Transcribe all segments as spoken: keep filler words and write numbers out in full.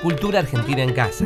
Cultura Argentina en Casa.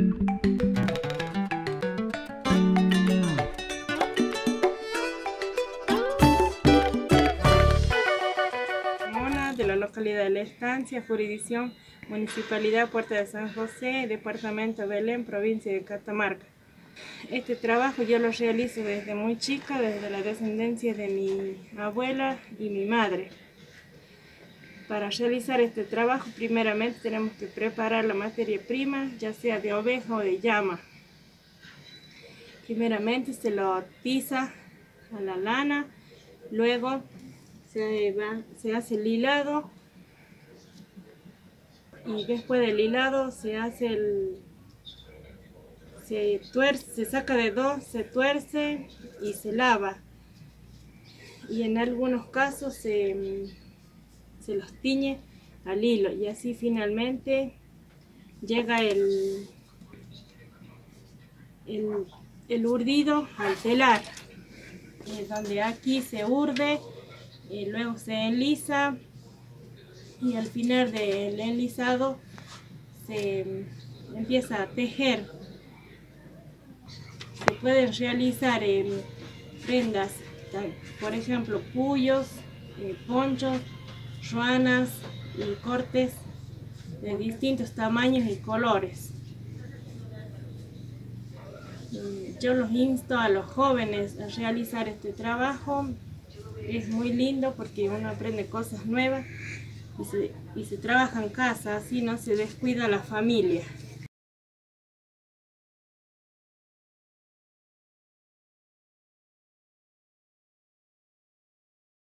Mona, de la localidad de La Estancia, jurisdicción Municipalidad Puerta de San José, departamento Belén, provincia de Catamarca. Este trabajo yo lo realizo desde muy chica, desde la descendencia de mi abuela y mi madre. Para realizar este trabajo, primeramente tenemos que preparar la materia prima, ya sea de oveja o de llama. Primeramente se lo tiza a la lana, luego se, va, se hace el hilado y después del hilado se hace el se tuerce, se saca de dos, se tuerce y se lava. Y en algunos casos se, se los tiñe al hilo y así finalmente llega el, el, el urdido al telar, eh, donde aquí se urde, y luego se enlisa y al final del enlisado se empieza a tejer. Se pueden realizar eh, prendas, por ejemplo, puyos, eh, ponchos, ruanas y cortes de distintos tamaños y colores. Yo los insto a los jóvenes a realizar este trabajo. Es muy lindo porque uno aprende cosas nuevas y se, y se trabaja en casa, así no se descuida la familia.